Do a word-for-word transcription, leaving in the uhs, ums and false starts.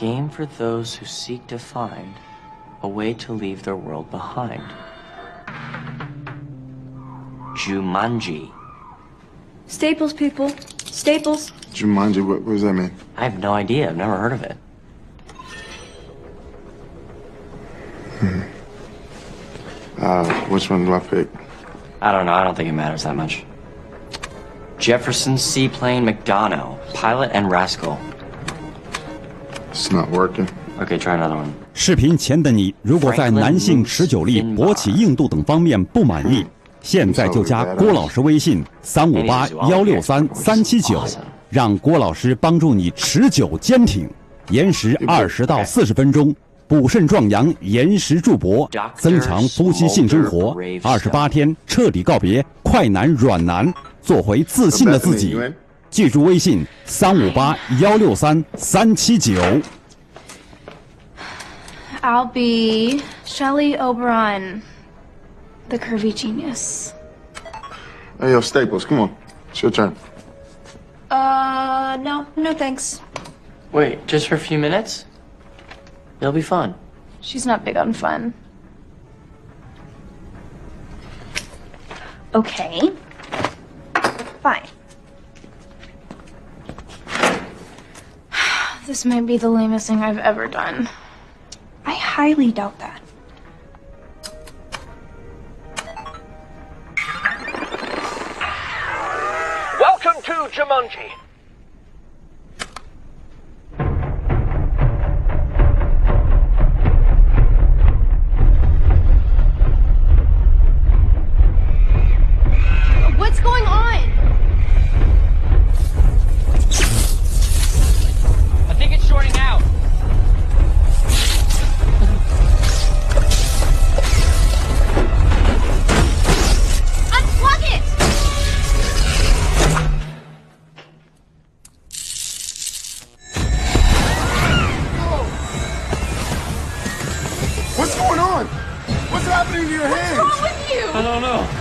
game for those who seek to find a way to leave their world behind. Jumanji. Staples, people. Staples. Jumanji, what, what does that mean? I have no idea. I've never heard of it. Hmm. Uh, which one do I pick? I don't know. I don't think it matters that much. Jefferson Seaplane McDonough, Pilot and Rascal. It's not working. Okay, try another one. 视频前的你，如果在男性持久力、勃起硬度等方面不满意，现在就加郭老师微信三五八幺六三三七九，让郭老师帮助你持久坚挺，延时二十到四十分钟。 补肾壮阳，延时助勃，增强夫妻性生活。二十八天彻底告别快男软男，做回自信的自己。记住微信三五八幺六三三七九。 I'll be Shelley Oberon, the curvy genius. Hey, yo, Staples, come on. It's your turn. Uh, no, no thanks. Wait, just for a few minutes? It'll be fun. She's not big on fun. Okay. Fine. This might be the lamest thing I've ever done. I highly doubt that. Welcome to Jumanji. What's going on? I think it's shorting out. Unplug it! What's going on? What's happening to your hands? What's wrong with you? I don't know.